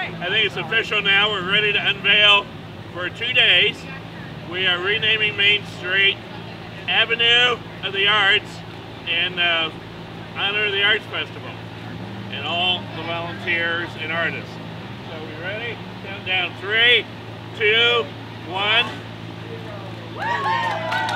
I think it's official now. We're ready to unveil for 2 days. We are renaming Main Street Avenue of the Arts in honor of the Arts Festival and all the volunteers and artists. So we ready? Countdown 3, 2, 1.